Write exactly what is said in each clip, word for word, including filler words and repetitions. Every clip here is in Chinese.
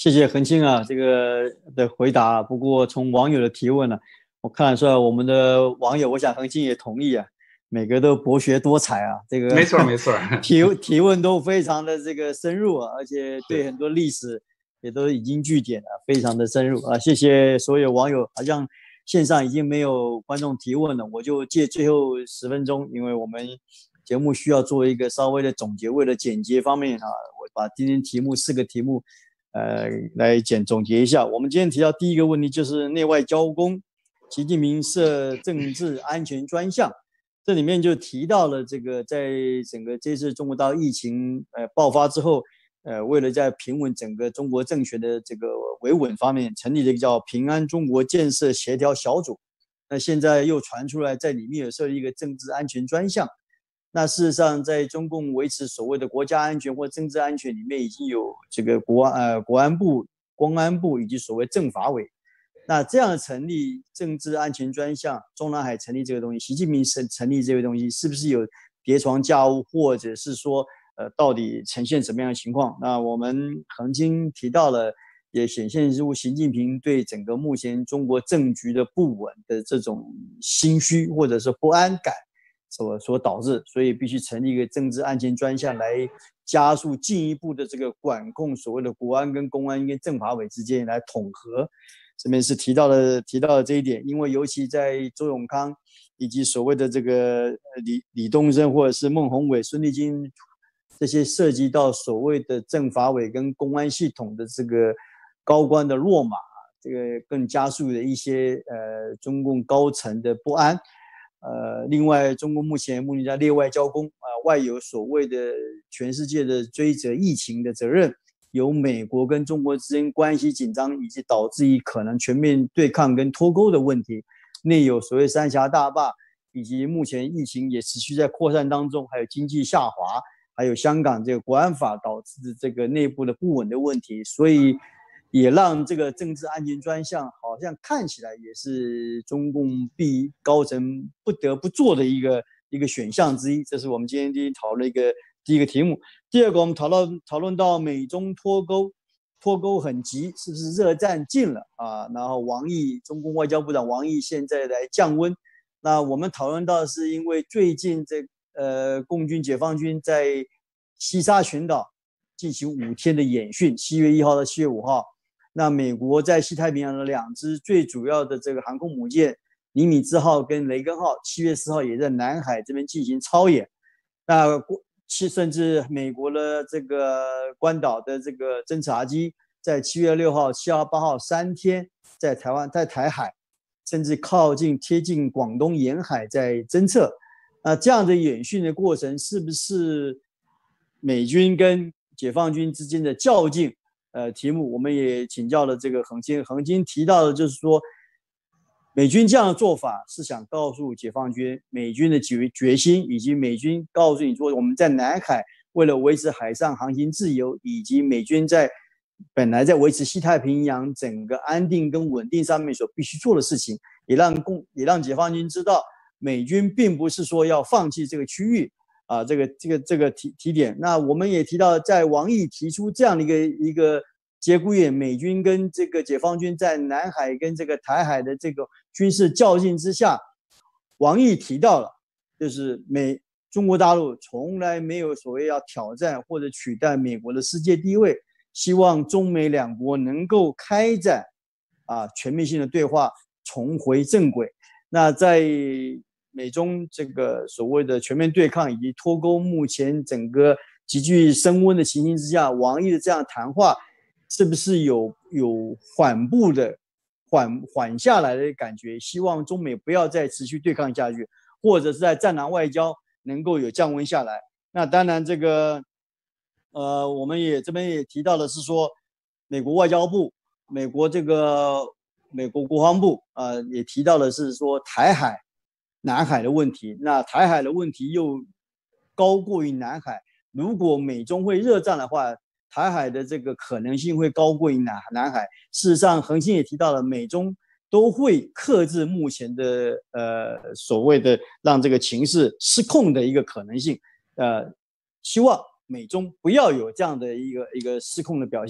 谢谢恒清啊，这个的回答。不过从网友的提问呢、啊，我看得出来我们的网友，我想恒清也同意啊，每个都博学多才啊，这个没错，没错， 提提问都非常的这个深入啊，而且对是很多历史也都引经据典啊，非常的深入啊。谢谢所有网友，好像线上已经没有观众提问了，我就借最后十分钟，因为我们节目需要做一个稍微的总结，为了简洁方面啊，我把今天题目四个题目。呃，来简总结一下，我们今天提到第一个问题就是内外交工，习近平设政治安全专项，这里面就提到了这个在整个这次中国大陆疫情呃爆发之后，呃，为了在平稳整个中国政权的这个维稳方面，成立了一个叫平安中国建设协调小组，那现在又传出来在里面有设立一个政治安全专项。那事实上，在中共维持所谓的国家安全或政治安全里面，已经有这个国安呃国安部、公安部以及所谓政法委。那这样成立政治安全专项，中南海成立这个东西，习近平成成立这个东西，是不是有叠床架屋，或者是说，呃，到底呈现什么样的情况？那我们恒经提到了，也显现出习近平对整个目前中国政局的不稳的这种心虚或者是不安感。所所导致，所以必须成立一个政治安全专项来加速进一步的这个管控所谓的国安跟公安跟政法委之间来统合。这边是提到了提到了这一点，因为尤其在周永康以及所谓的这个李李东生或者是孟宏伟、孙立军这些涉及到所谓的政法委跟公安系统的这个高官的落马，这个更加速的一些呃中共高层的不安。呃，另外，中国目前目前在内外交攻啊、呃，外有所谓的全世界的追责疫情的责任，有美国跟中国之间关系紧张，以及导致于可能全面对抗跟脱钩的问题；内有所谓三峡大坝，以及目前疫情也持续在扩散当中，还有经济下滑，还有香港这个国安法导致这个内部的不稳的问题，所以。也让这个政治安全专项好像看起来也是中共必高层不得不做的一个一个选项之一。这是我们今天第一讨论一个第一个题目。第二个，我们讨论讨论到美中脱钩，脱钩很急，是不是热战近了啊？然后王毅，中共外交部长王毅现在来降温。那我们讨论到是因为最近这呃共军解放军在西沙群岛进行五天的演训，七月一号到七月五号。那美国在西太平洋的两支最主要的这个航空母舰尼米兹号跟雷根号，七月四号也在南海这边进行操演。那甚至美国的这个关岛的这个侦察机，在七月六号、七号、八号三天在台湾在台海，甚至靠近贴近广东沿海在侦测。那这样的演训的过程，是不是美军跟解放军之间的较劲？呃，题目我们也请教了这个恒金，恒金提到的就是说，美军这样的做法是想告诉解放军，美军的决决心，以及美军告诉你说，我们在南海为了维持海上航行自由，以及美军在本来在维持西太平洋整个安定跟稳定上面所必须做的事情，也让共也让解放军知道，美军并不是说要放弃这个区域。啊，这个这个这个提提点，那我们也提到，在王毅提出这样的一个一个节骨眼，美军跟这个解放军在南海跟这个台海的这个军事较劲之下，王毅提到了，就是美中国大陆从来没有所谓要挑战或者取代美国的世界地位，希望中美两国能够开展啊全面性的对话，重回正轨。那在美中这个所谓的全面对抗以及脱钩，目前整个急剧升温的情形之下，王毅的这样谈话，是不是有有缓步的缓缓下来的感觉？希望中美不要再持续对抗下去，或者是在战狼外交能够有降温下来。那当然，这个呃，我们也这边也提到的是说，美国外交部、美国这个美国国防部啊、呃，也提到的是说台海。南海的问题，那台海的问题又高过于南海。如果美中会热战的话，台海的这个可能性会高过于南南海。事实上，恒星也提到了，美中都会克制目前的呃所谓的让这个情势失控的一个可能性。呃，希望美中不要有这样的一个一个失控的表现。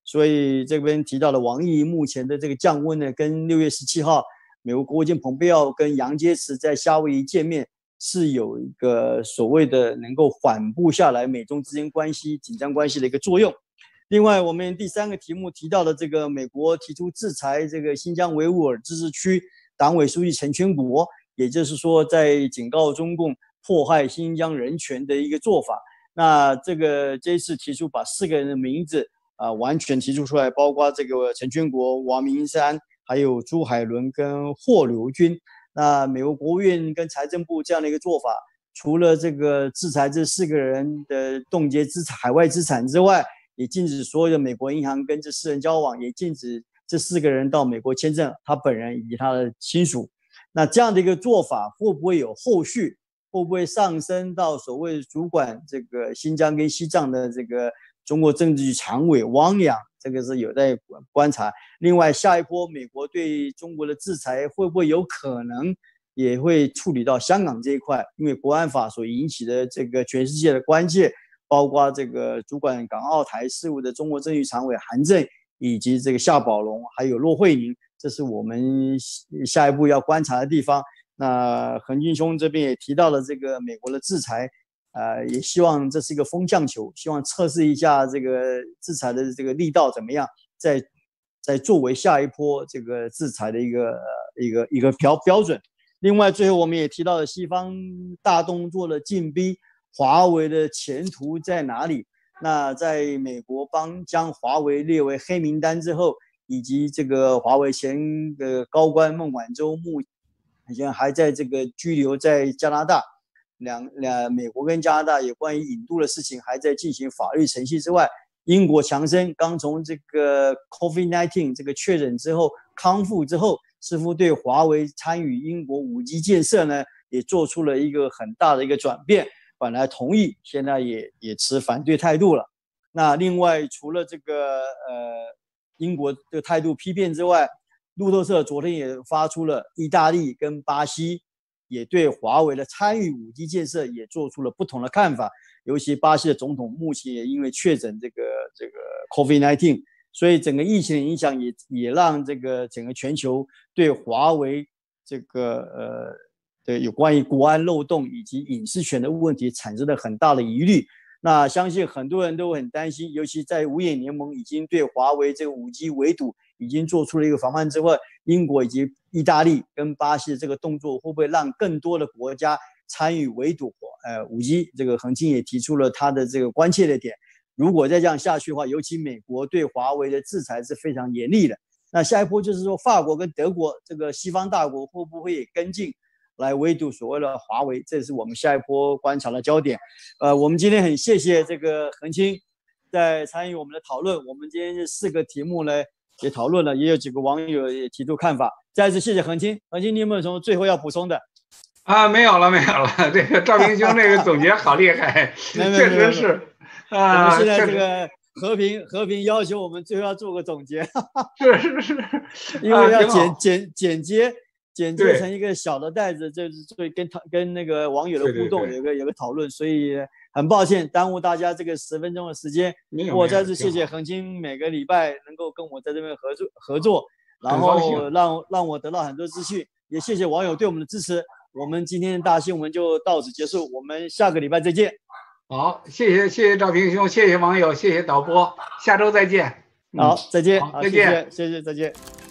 所以这边提到了王毅目前的这个降温呢，跟六月十七号美国国务卿蓬佩奥跟杨洁篪在夏威夷见面，是有一个所谓的能够缓步下来美中之间关系紧张关系的一个作用。另外，我们第三个题目提到的这个美国提出制裁这个新疆维吾尔自治区党委书记陈全国，也就是说在警告中共迫害新疆人权的一个做法。那这个这一次提出把四个人的名字啊、呃、完全提出出来，包括这个陈全国、王明山，还有朱海伦跟霍留军。那美国国务院跟财政部这样的一个做法，除了这个制裁这四个人的冻结资产海外资产之外，也禁止所有的美国银行跟这四人交往，也禁止这四个人到美国签证，他本人以及他的亲属。那这样的一个做法会不会有后续？会不会上升到所谓主管这个新疆跟西藏的这个中国政治局常委汪洋？这个是有待观察。另外，下一波美国对中国的制裁会不会有可能也会处理到香港这一块？因为国安法所引起的这个全世界的关切。包括这个主管港澳台事务的中国政治局常委韩正，以及这个夏宝龙，还有骆惠宁，这是我们下一步要观察的地方。那恒金兄这边也提到了这个美国的制裁，呃，也希望这是一个风向球，希望测试一下这个制裁的这个力道怎么样，再再作为下一波这个制裁的一个一个一个标标准。另外，最后我们也提到了西方大动作的禁逼。华为的前途在哪里？那在美国帮将华为列为黑名单之后，以及这个华为前的高官孟晚舟目前还在这个拘留在加拿大，两两美国跟加拿大有关于引渡的事情还在进行法律程序之外，英国强生刚从这个 COVID 十九 这个确诊之后康复之后，似乎对华为参与英国 五 G 建设呢，也做出了一个很大的一个转变。本来同意，现在也也持反对态度了。那另外，除了这个呃英国的态度批评之外，路透社昨天也发出了意大利跟巴西也对华为的参与 五 G 建设也做出了不同的看法。尤其巴西的总统目前也因为确诊这个这个 COVID 十九，所以整个疫情的影响也也让这个整个全球对华为这个呃。对，有关于国安漏洞以及隐私权的问题产生了很大的疑虑。那相信很多人都很担心，尤其在五眼联盟已经对华为这个 五 G 围堵已经做出了一个防范之外，英国以及意大利跟巴西的这个动作会不会让更多的国家参与围堵呃 五 G？ 这个恒清也提出了他的这个关切的点。如果再这样下去的话，尤其美国对华为的制裁是非常严厉的。那下一步就是说，法国跟德国这个西方大国会不会也跟进？来围堵所谓的华为，这是我们下一波观察的焦点。呃，我们今天很谢谢这个恒清在参与我们的讨论。我们今天这四个题目呢也讨论了，也有几个网友也提出看法。再次谢谢恒清。恒清，你有没有什么最后要补充的？ 啊，没有了，没有了。这个赵平兄这个总结好厉害，确实是。啊， 我们现在这个和平和平要求我们最后要做个总结， 是是是， 因为要简简简洁。剪接成一个小的袋子，就是所以跟他跟那个网友的互动有个有个讨论，所以很抱歉耽误大家这个十分钟的时间。我再次谢谢恒清每个礼拜能够跟我在这边合作合作，然后让让我得到很多资讯，也谢谢网友对我们的支持。我们今天的大新闻就到此结束，我们下个礼拜再见。 好，谢谢谢谢赵平兄，谢谢网友，谢谢导播，下周再见。 好，再见， 好，再见， 谢谢，谢谢，再见。